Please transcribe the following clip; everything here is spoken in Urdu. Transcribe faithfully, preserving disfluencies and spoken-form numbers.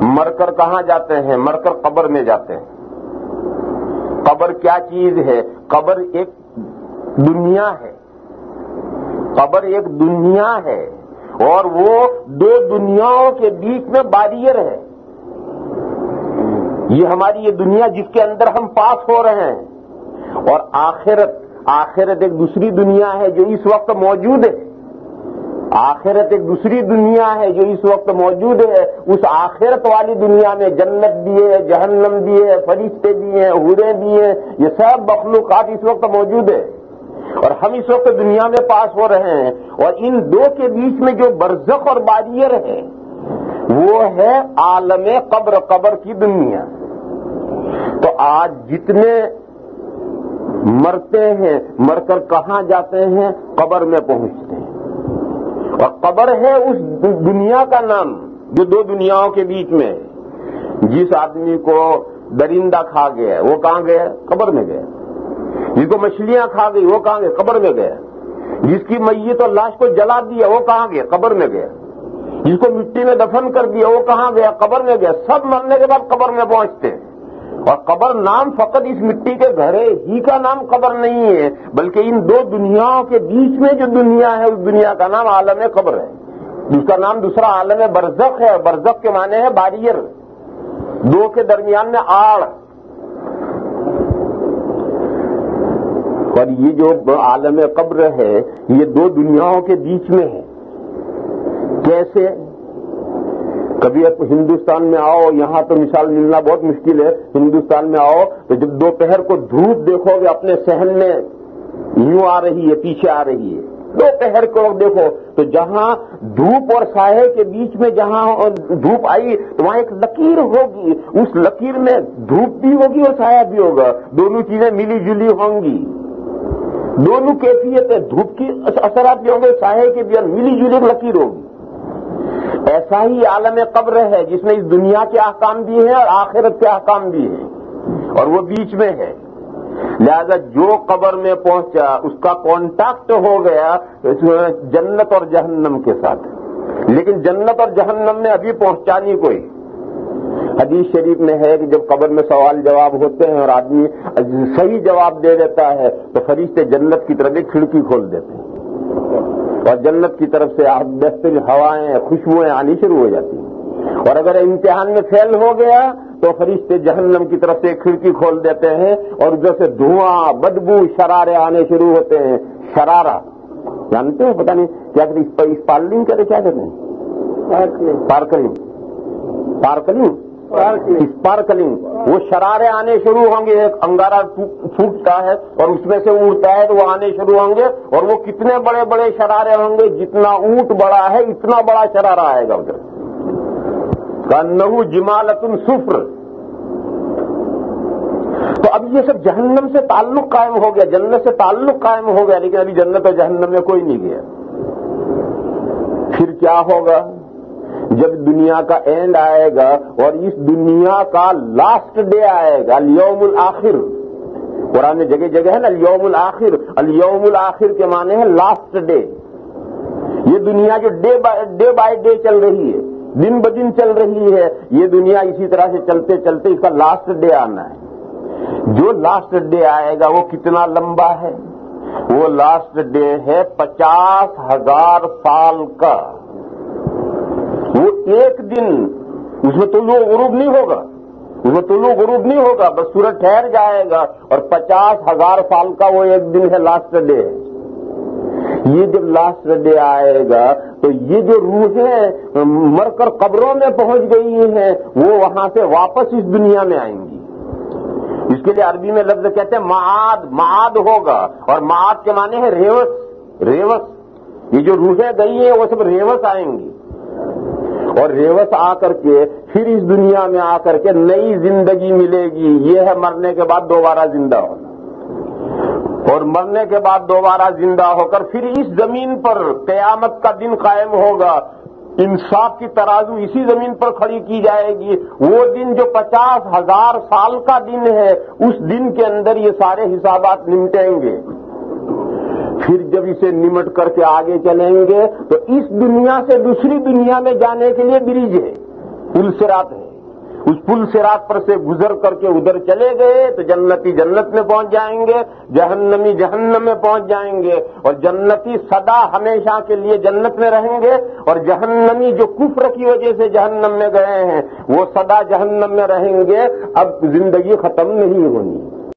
مر کر کہاں جاتے ہیں؟ مر کر قبر میں جاتے ہیں۔ قبر کیا چیز ہے؟ قبر ایک دنیا ہے، قبر ایک دنیا ہے، اور وہ دو دنیاؤں کے بیچ میں بیریئر ہے۔ یہ ہماری یہ دنیا جس کے اندر ہم پاس ہو رہے ہیں، اور آخرت آخرت ایک دوسری دنیا ہے جو اس وقت موجود ہے۔ آخرت ایک دوسری دنیا ہے جو اس وقت موجود ہے۔ اس آخرت والی دنیا میں جنت بھی ہے، جہنم بھی ہے، فرشتے بھی ہیں، حوریں بھی ہیں، یہ سب مخلوقات اس وقت موجود ہے، اور ہم اس وقت دنیا میں پاس ہو رہے ہیں۔ اور ان دو کے بیچ میں جو برزخ اور بیریئر ہے وہ ہے عالم قبر، قبر کی دنیا۔ تو آج جتنے مرتے ہیں، مر کر کہاں جاتے ہیں؟ قبر میں پہنچتے ہیں، اور قبر ہے اس دنیا کا نام جو دو دنیاؤں کے بیچ میں ہے۔ جس آدمی کو درندہ کھا گیا وہ کہاں گیا؟ قبر میں گیا۔ جس کو مچھلیاں کھا گئی وہ کہاں گیا؟ قبر میں گیا۔ جس کی میت اور لاش کو جلا دیا وہ کہاں گیا؟ قبر میں گیا۔ جس کو مٹی میں دفن کر دیا وہ کہاں گیا؟ قبر میں گیا۔ سب مرنے کے بعد قبر میں پہنچتے ہیں، اور قبر نام فقط اس مٹی کے گھرے ہی کا نام قبر نہیں ہے، بلکہ ان دو دنیاؤں کے بیچ میں جو دنیا ہے اس دنیا کا نام عالم قبر ہے، جس کا نام دوسرا عالم برزخ ہے۔ برزخ کے معنی ہے بیریئر، دو کے درمیان میں آڑ۔ اور یہ جو عالم قبر ہے یہ دو دنیاؤں کے بیچ میں ہے۔ کیسے؟ کبھی آپ ہندوستان میں آؤ، یہاں تو مثال ملنا بہت مشکل ہے، ہندوستان میں آؤ تو جب دوپہر کو دھوپ دیکھو گے اپنے صحن میں یوں آ رہی ہے، پیچھے آ رہی ہے، دوپہر کو دیکھو تو جہاں دھوپ اور سائے کے بیچ میں جہاں دھوپ آئی تو وہاں ایک لکیر ہوگی، اس لکیر میں دھوپ بھی ہوگی اور سایہ بھی ہوگا، دونوں چیزیں ملی جلی ہوں گی، دونوں کیفیتیں، دھوپ کی اثرات بھی ہوں گے، سایہ کے بھی، اور ملی جلی ایک لکیر ہوگی۔ ایسا ہی عالم قبر ہے جس میں اس دنیا کے احکام بھی ہیں اور آخرت کے احکام بھی ہیں، اور وہ بیچ میں ہے۔ لہذا جو قبر میں پہنچا اس کا کانٹیکٹ ہو گیا جنت اور جہنم کے ساتھ، لیکن جنت اور جہنم میں ابھی پہنچا نہیں کوئی۔ حدیث شریف میں ہے کہ جب قبر میں سوال جواب ہوتے ہیں اور آدمی صحیح جواب دے دیتا ہے تو فرشتے جنت کی طرف ایک کھڑکی کھول دیتے ہیں، اور جنت کی طرف سے بہترین ہوائیں، خوشبوئیں آنی شروع ہو جاتی ہیں۔ اور اگر امتحان میں فیل ہو گیا تو فرشتے جہنم کی طرف سے ایک کھڑکی کھول دیتے ہیں، اور ادھر سے دھواں، بدبو، شرارے آنے شروع ہوتے ہیں۔ شرارہ جانتے ہیں؟ پتہ نہیں کیا کہتے ہیں، اسپارلنگ کہتے کیا کہتے ہیں؟ پارکلنگ، پارکلنگ، اسپارکلنگ۔ وہ شرارے آنے شروع ہوں گے، ایک انگارہ پھوٹتا ہے اور اس میں سے اونٹتا ہے تو وہ آنے شروع ہوں گے، اور وہ کتنے بڑے بڑے شرارے ہوں گے، جتنا اونٹ بڑا ہے اتنا بڑا شرارہ آئے گا ادھر، کأنہ جمالۃ صفر۔ تو اب یہ سب جہنم سے تعلق قائم ہو گیا، جنت سے تعلق قائم ہو گیا، لیکن ابھی جنت اور جہنم میں کوئی نہیں گیا۔ پھر کیا ہوگا؟ جب دنیا کا اینڈ آئے گا اور اس دنیا کا لاسٹ ڈے آئے گا، الیوم الآخر، قرآن میں جگہ جگہ ہے نا الیوم الآخر، الیوم الآخر کے معنی ہے لاسٹ ڈے۔ یہ دنیا جو ڈے ڈے بائی ڈے چل رہی ہے، دن بدن چل رہی ہے، یہ دنیا اسی طرح سے چلتے چلتے اس کا لاسٹ ڈے آنا ہے۔ جو لاسٹ ڈے آئے گا وہ کتنا لمبا ہے؟ وہ لاسٹ ڈے ہے پچاس ہزار سال کا۔ وہ ایک دن، اس میں طلوع غروب نہیں ہوگا، اس میں طلوع غروب نہیں ہوگا، بس سورج ٹھہر جائے گا، اور پچاس ہزار سال کا وہ ایک دن ہے، لاسٹ ڈے ہے۔ یہ جب لاسٹ ڈے آئے گا تو یہ جو روحیں مر کر قبروں میں پہنچ گئی ہیں وہ وہاں سے واپس اس دنیا میں آئیں گی۔ اس کے لیے عربی میں لفظ کہتے ہیں معاد، معاد ہوگا، اور معاد کے معنی ہے ریوس، ریوس۔ یہ جو روحیں گئی ہیں وہ سب ریوس آئیں گی، اور ریوس آ کر کے پھر اس دنیا میں آ کر کے نئی زندگی ملے گی۔ یہ ہے مرنے کے بعد دوبارہ زندہ ہونا، اور مرنے کے بعد دوبارہ زندہ ہو کر پھر اس زمین پر قیامت کا دن قائم ہوگا، انصاف کی ترازو اسی زمین پر کھڑی کی جائے گی۔ وہ دن جو پچاس ہزار سال کا دن ہے، اس دن کے اندر یہ سارے حسابات نمٹیں گے۔ پھر جب اسے نمٹ کر کے آگے چلیں گے تو اس دنیا سے دوسری دنیا میں جانے کے لیے برج ہے، پل صراط ہے۔ اس پل صراط پر سے گزر کر کے ادھر چلے گئے تو جنتی جنت میں پہنچ جائیں گے، جہنمی جہنم میں پہنچ جائیں گے، اور جنتی سدا ہمیشہ کے لیے جنت میں رہیں گے، اور جہنمی جو کفر کی وجہ سے جہنم میں گئے ہیں وہ سدا جہنم میں رہیں گے، اب زندگی ختم نہیں ہونی۔